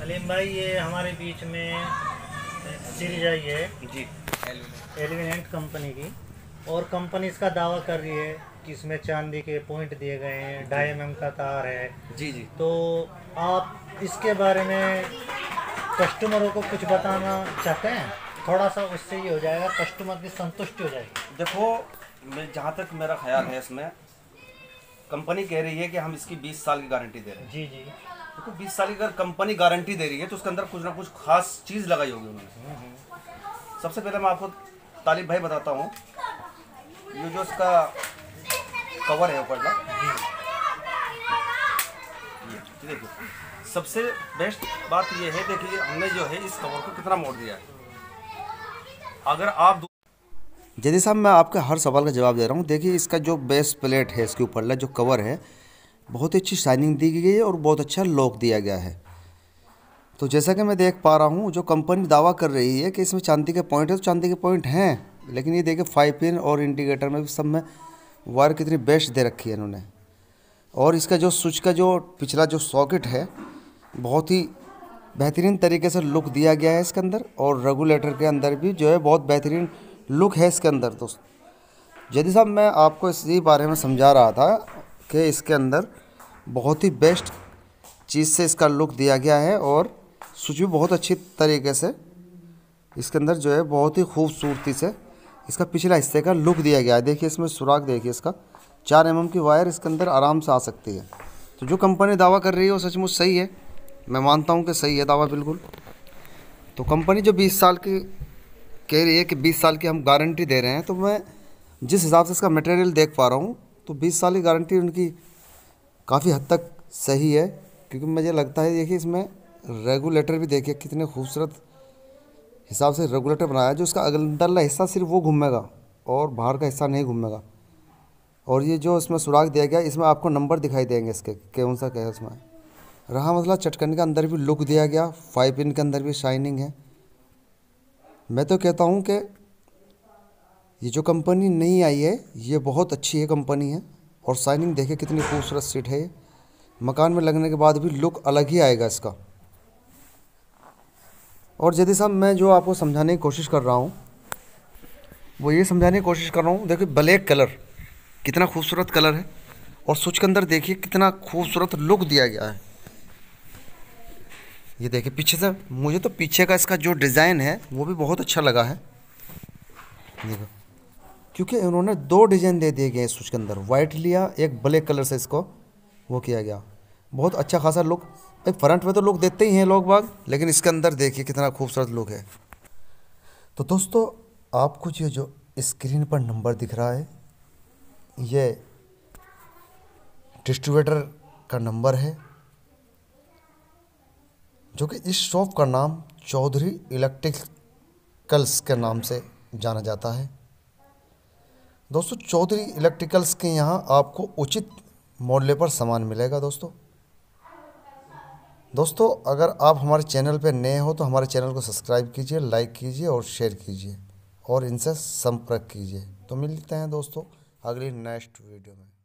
सलीम भाई, ये हमारे बीच में सीरीज आई है जी एलिवेंट कंपनी की, और कंपनी इसका दावा कर रही है कि इसमें चांदी के पॉइंट दिए गए हैं, 2.5 mm का तार है। जी जी। तो आप इसके बारे में कस्टमरों को कुछ बताना चाहते हैं? थोड़ा सा उससे ये हो जाएगा, कस्टमर की संतुष्टि हो जाएगी। देखो, मैं जहाँ तक मेरा ख्याल है, इसमें कंपनी कह रही है कि हम इसकी 20 साल की गारंटी दे रहे हैं। जी जी। देखो, 20 साल की अगर कंपनी गारंटी दे रही है तो उसके अंदर कुछ ना कुछ खास चीज़ लगाई होगी उन्होंने। सबसे पहले मैं आपको तालिब भाई बताता हूँ, ये जो इसका कवर है ऊपर का, ये देखिए, सबसे बेस्ट बात ये है, देखिए हमने जो है इस कवर को कितना मोड़ दिया है। अगर आप जैसे साहब, मैं आपके हर सवाल का जवाब दे रहा हूँ। देखिए, इसका जो बेस प्लेट है, इसके ऊपर जो कवर है, बहुत अच्छी शाइनिंग दी गई है और बहुत अच्छा लॉक दिया गया है। तो जैसा कि मैं देख पा रहा हूँ, जो कंपनी दावा कर रही है कि इसमें चांदी के पॉइंट है, तो चांदी के पॉइंट हैं, लेकिन ये देखिए 5 पिन और इंडिकेटर में भी सब में वायर कितनी बेस्ट दे रखी है इन्होंने। और इसका जो स्विच का जो पिछला जो सॉकेट है, बहुत ही बेहतरीन तरीके से लुक दिया गया है इसके अंदर, और रेगुलेटर के अंदर भी जो है बहुत बेहतरीन लुक है इसके अंदर। दोस्त जैदी साहब, मैं आपको इसी बारे में समझा रहा था कि इसके अंदर बहुत ही बेस्ट चीज़ से इसका लुक दिया गया है, और स्विच भी बहुत अच्छी तरीके से इसके अंदर जो है बहुत ही खूबसूरती से इसका पिछला हिस्से का लुक दिया गया है। देखिए, इसमें सुराख देखिए, इसका 4 mm की वायर इसके अंदर आराम से आ सकती है। तो जो कंपनी दावा कर रही है वो सचमुच सही है, मैं मानता हूँ कि सही है दावा बिल्कुल। तो कंपनी जो 20 साल की कह रही है कि 20 साल की हम गारंटी दे रहे हैं, तो मैं जिस हिसाब से इसका मटेरियल देख पा रहा हूँ, तो 20 साल की गारंटी उनकी काफ़ी हद तक सही है, क्योंकि मुझे लगता है, देखिए इसमें रेगुलेटर भी देखिए कितने खूबसूरत हिसाब से रेगुलेटर बनाया है। जो इसका अंदरला हिस्सा सिर्फ वो घूमेगा और बाहर का हिस्सा नहीं घूमेगा। और ये जो इसमें सुराख दिया गया, इसमें आपको नंबर दिखाई देंगे इसके, कौन सा क्या है इसमें। रहा मसला चटकन के अंदर भी लुक दिया गया, 5 पिन के अंदर भी शाइनिंग है। मैं तो कहता हूँ कि ये जो कंपनी नई आई है, ये बहुत अच्छी है कंपनी है। और शाइनिंग देखिए कितनी खूबसूरत सीट है ये, मकान में लगने के बाद भी लुक अलग ही आएगा इसका। और जैसे साहब, मैं जो आपको समझाने की कोशिश कर रहा हूँ, वो ये समझाने की कोशिश कर रहा हूँ, देखिए ब्लैक कलर कितना खूबसूरत कलर है, और स्विच के अंदर देखिए कितना खूबसूरत लुक दिया गया है। ये देखिए पीछे से, मुझे तो पीछे का इसका जो डिज़ाइन है वो भी बहुत अच्छा लगा है। देखो, क्योंकि उन्होंने 2 डिज़ाइन दे दिए गए स्विच के अंदर, वाइट लिया, एक ब्लैक कलर से इसको वो किया गया। बहुत अच्छा खासा लुक। भाई फ्रंट में तो लुक देते ही हैं लोग बाग, लेकिन इसके अंदर देखिए कितना खूबसूरत लुक है। तो दोस्तों, आपको ये जो स्क्रीन पर नंबर दिख रहा है, ये डिस्ट्रीब्यूटर का नंबर है, जो कि इस शॉप का नाम चौधरी इलेक्ट्रिकल्स के नाम से जाना जाता है। दोस्तों, चौधरी इलेक्ट्रिकल्स के यहाँ आपको उचित मूल्य पर सामान मिलेगा। दोस्तों, अगर आप हमारे चैनल पर नए हो तो हमारे चैनल को सब्सक्राइब कीजिए, लाइक कीजिए और शेयर कीजिए, और इनसे संपर्क कीजिए। तो मिलते हैं दोस्तों अगली नेक्स्ट वीडियो में।